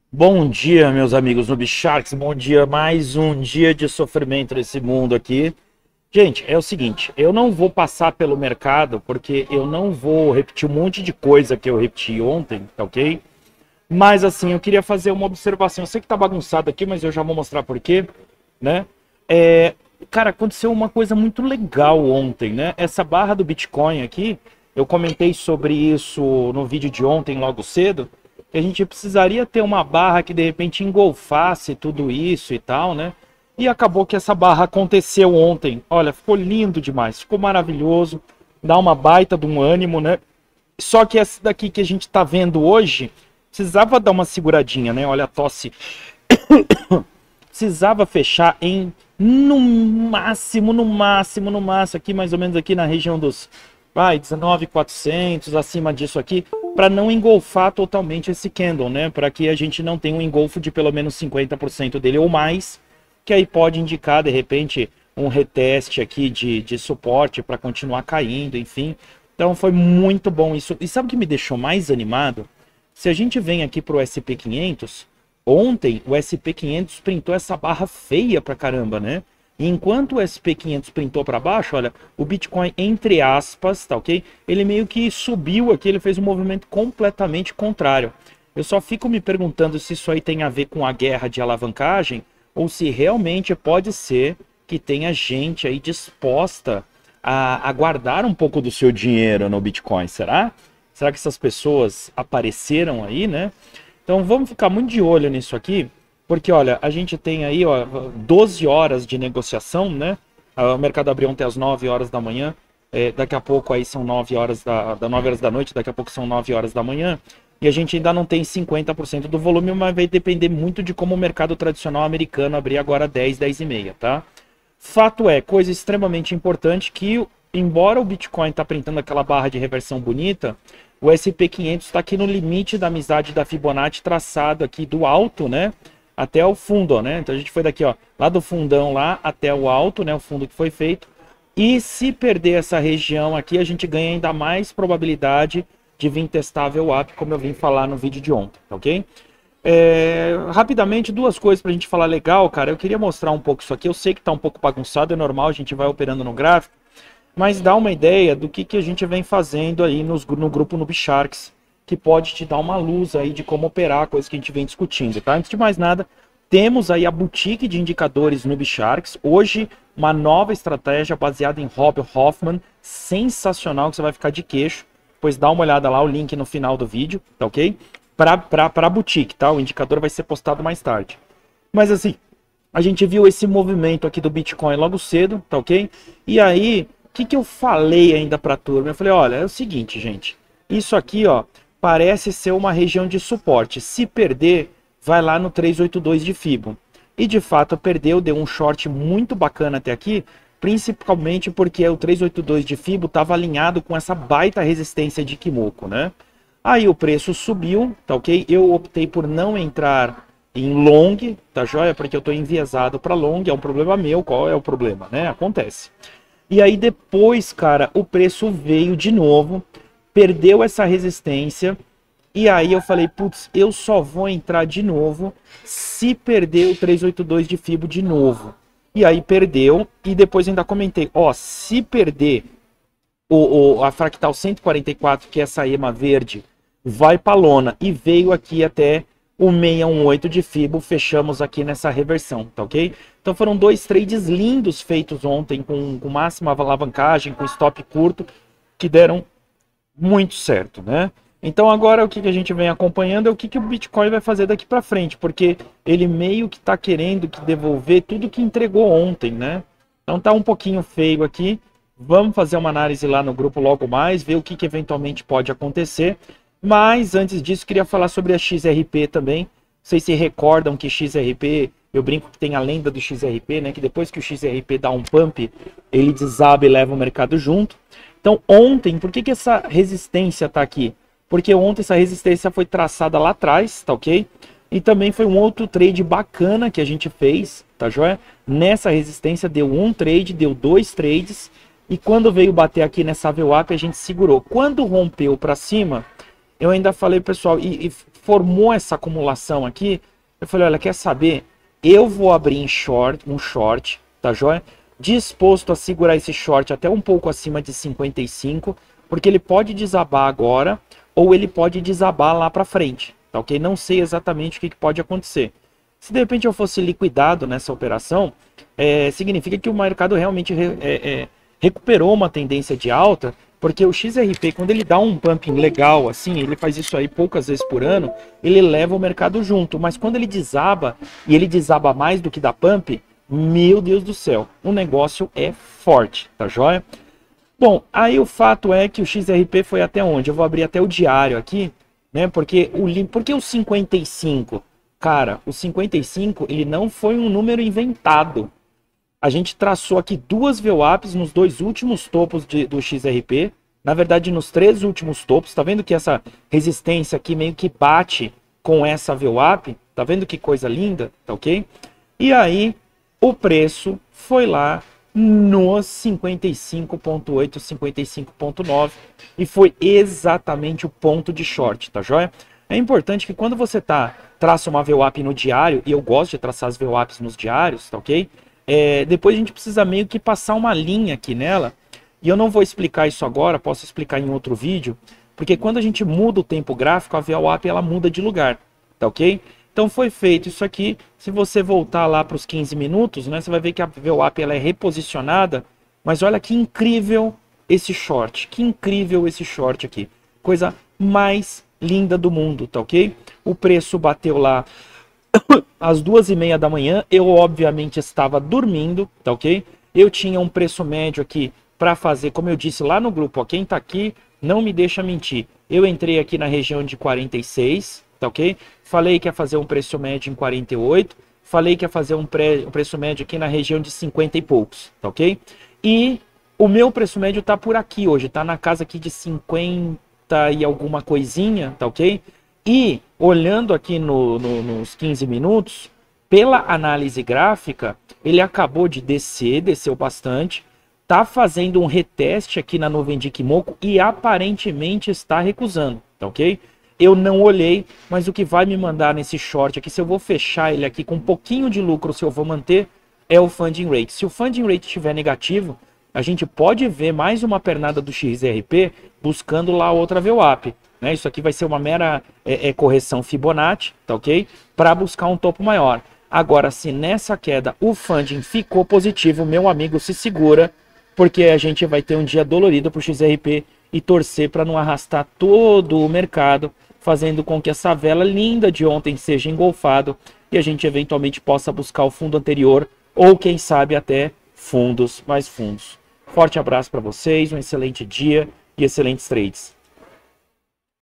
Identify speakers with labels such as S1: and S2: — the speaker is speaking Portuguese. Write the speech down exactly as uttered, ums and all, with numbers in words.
S1: Bom dia, meus amigos no Sharks. Bom dia, mais um dia de sofrimento nesse mundo aqui. Gente, é o seguinte, eu não vou passar pelo mercado porque eu não vou repetir um monte de coisa que eu repeti ontem, tá ok? Mas assim, eu queria fazer uma observação. Eu sei que tá bagunçado aqui, mas eu já vou mostrar por quê, né? É, cara, aconteceu uma coisa muito legal ontem, né? Essa barra do Bitcoin aqui, eu comentei sobre isso no vídeo de ontem, logo cedo, que a gente precisaria ter uma barra que de repente engolfasse tudo isso e tal, né? E acabou que essa barra aconteceu ontem. Olha, ficou lindo demais, ficou maravilhoso, dá uma baita de um ânimo, né? Só que essa daqui que a gente tá vendo hoje, precisava dar uma seguradinha, né? Olha a tosse. Precisava fechar em, no máximo, no máximo, no máximo, aqui mais ou menos aqui na região dos, vai, dezenove mil e quatrocentos, acima disso aqui, para não engolfar totalmente esse candle, né? Para que a gente não tenha um engolfo de pelo menos cinquenta por cento dele ou mais, que aí pode indicar, de repente, um reteste aqui de, de suporte para continuar caindo, enfim. Então foi muito bom isso. E sabe o que me deixou mais animado? Se a gente vem aqui para o S P quinhentos, ontem o S P quinhentos printou essa barra feia pra caramba, né? E enquanto o S P quinhentos printou para baixo, olha, o Bitcoin, entre aspas, tá ok? Ele meio que subiu aqui, ele fez um movimento completamente contrário. Eu só fico me perguntando se isso aí tem a ver com a guerra de alavancagem ou se realmente pode ser que tenha gente aí disposta a, a guardar um pouco do seu dinheiro no Bitcoin, será? Será que essas pessoas apareceram aí, né? Então vamos ficar muito de olho nisso aqui, porque olha, a gente tem aí ó, doze horas de negociação, né? O mercado abriu ontem às nove horas da manhã, é, daqui a pouco aí são nove horas da, da nove horas da noite, daqui a pouco são nove horas da manhã, e a gente ainda não tem cinquenta por cento do volume, mas vai depender muito de como o mercado tradicional americano abrir agora dez, dez e meia, tá? Fato é, coisa extremamente importante que, embora o Bitcoin tá printando aquela barra de reversão bonita, o S P quinhentos está aqui no limite da amizade da Fibonacci traçado aqui do alto, né? Até o fundo, ó, né? Então a gente foi daqui, ó, lá do fundão lá até o alto, né? O fundo que foi feito. E se perder essa região aqui, a gente ganha ainda mais probabilidade de vir testável up, como eu vim falar no vídeo de ontem, tá ok? É, rapidamente, duas coisas pra gente falar legal, cara. Eu queria mostrar um pouco isso aqui. Eu sei que tá um pouco bagunçado, é normal, a gente vai operando no gráfico. Mas dá uma ideia do que, que a gente vem fazendo aí nos, no grupo Noob Sharks, que pode te dar uma luz aí de como operar, coisa que a gente vem discutindo, tá? Antes de mais nada, temos aí a boutique de indicadores Noob Sharks. Hoje, uma nova estratégia baseada em Rob Hoffman, sensacional, que você vai ficar de queixo. Pois dá uma olhada lá, o link no final do vídeo, tá ok? Pra, pra, pra boutique, tá? O indicador vai ser postado mais tarde. Mas assim, a gente viu esse movimento aqui do Bitcoin logo cedo, tá ok? E aí, o que, que eu falei ainda pra turma? Eu falei, olha, é o seguinte, gente. Isso aqui, ó, parece ser uma região de suporte. Se perder, vai lá no trezentos e oitenta e dois de Fibo. E de fato perdeu, deu um short muito bacana até aqui, principalmente porque o trezentos e oitenta e dois de Fibo estava alinhado com essa baita resistência de Kimoku, né? Aí o preço subiu, tá ok? Eu optei por não entrar em long, tá joia? Porque eu tô enviesado para long, é um problema meu, qual é o problema, né? Acontece. E aí depois, cara, o preço veio de novo, perdeu essa resistência, e aí eu falei, putz, eu só vou entrar de novo se perder o trezentos e oitenta e dois de Fibo de novo. E aí perdeu, e depois ainda comentei, ó, se perder o, o, a fractal cento e quarenta e quatro, que é essa ema verde, vai pra lona, e veio aqui até o seiscentos e dezoito de Fibo, fechamos aqui nessa reversão, tá ok? Então foram dois trades lindos feitos ontem, com, com máxima alavancagem, com stop curto, que deram muito certo, né? Então agora o que a gente vem acompanhando é o que, que o Bitcoin vai fazer daqui para frente, porque ele meio que está querendo que devolver tudo que entregou ontem, né? Então tá um pouquinho feio aqui, vamos fazer uma análise lá no grupo logo mais, ver o que, que eventualmente pode acontecer, mas antes disso queria falar sobre a X R P também. Vocês se recordam que X R P, eu brinco que tem a lenda do X R P, né? Que depois que o X R P dá um pump, ele desaba e leva o mercado junto. Então ontem, por que, que essa resistência está aqui? Porque ontem essa resistência foi traçada lá atrás, tá ok? E também foi um outro trade bacana que a gente fez, tá joia? Nessa resistência deu um trade, deu dois trades. E quando veio bater aqui nessa V WAP, a gente segurou. Quando rompeu para cima, eu ainda falei, pessoal, e, e formou essa acumulação aqui, eu falei, olha, quer saber? Eu vou abrir em short, um short, tá joia? Disposto a segurar esse short até um pouco acima de cinquenta e cinco, porque ele pode desabar agora, ou ele pode desabar lá para frente, tá ok? Não sei exatamente o que, que pode acontecer. Se de repente eu fosse liquidado nessa operação, é, significa que o mercado realmente re, é, é, recuperou uma tendência de alta, porque o X R P, quando ele dá um pumping legal, assim, ele faz isso aí poucas vezes por ano, ele leva o mercado junto. Mas quando ele desaba, e ele desaba mais do que dá pump, meu Deus do céu, o negócio é forte, tá joia? Bom, aí o fato é que o X R P foi até onde? Eu vou abrir até o diário aqui, né? Porque o, porque o cinquenta e cinco, cara, o cinquenta e cinco, ele não foi um número inventado. A gente traçou aqui duas V WAPs nos dois últimos topos de, do X R P. Na verdade, nos três últimos topos. Tá vendo que essa resistência aqui meio que bate com essa V WAP? Tá vendo que coisa linda? Tá ok? E aí, o preço foi lá nos cinquenta e cinco ponto oito, cinquenta e cinco ponto nove. E foi exatamente o ponto de short, tá joia? É importante que quando você tá, traça uma V WAP no diário, e eu gosto de traçar as V WAPs nos diários, tá ok? É, depois a gente precisa meio que passar uma linha aqui nela, e eu não vou explicar isso agora, posso explicar em outro vídeo, porque quando a gente muda o tempo gráfico, a V WAP ela muda de lugar, tá ok? Então foi feito isso aqui, se você voltar lá para os quinze minutos, né, você vai ver que a V WAP ela é reposicionada, mas olha que incrível esse short, que incrível esse short aqui, coisa mais linda do mundo, tá ok? O preço bateu lá às duas e meia da manhã, eu obviamente estava dormindo, tá ok? Eu tinha um preço médio aqui para fazer, como eu disse lá no grupo, ó, quem tá aqui não me deixa mentir. Eu entrei aqui na região de quarenta e seis, tá ok? Falei que ia fazer um preço médio em quarenta e oito, falei que ia fazer um, pre, um preço médio aqui na região de cinquenta e poucos, tá ok? E o meu preço médio tá por aqui hoje, tá na casa aqui de cinquenta e alguma coisinha, tá ok? E, olhando aqui no, no, nos quinze minutos, pela análise gráfica, ele acabou de descer, desceu bastante, está fazendo um reteste aqui na nuvem de Kimoku e aparentemente está recusando, tá ok? Eu não olhei, mas o que vai me mandar nesse short aqui, se eu vou fechar ele aqui com um pouquinho de lucro, se eu vou manter, é o funding rate. Se o funding rate estiver negativo, a gente pode ver mais uma pernada do X R P buscando lá outra V WAP. Né? Isso aqui vai ser uma mera é, é, correção Fibonacci, tá ok? Para buscar um topo maior. Agora, se nessa queda o funding ficou positivo, meu amigo, se segura, porque a gente vai ter um dia dolorido para o X R P e torcer para não arrastar todo o mercado, fazendo com que essa vela linda de ontem seja engolfado e a gente eventualmente possa buscar o fundo anterior ou, quem sabe, até fundos mais fundos. Forte abraço para vocês, um excelente dia e excelentes trades.